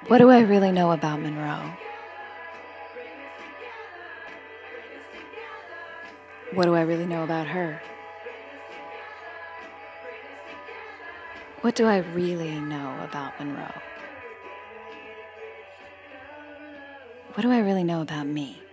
What do I really know about Monroe? What do I really know about her? What do I really know about Monroe? What do I really know about me?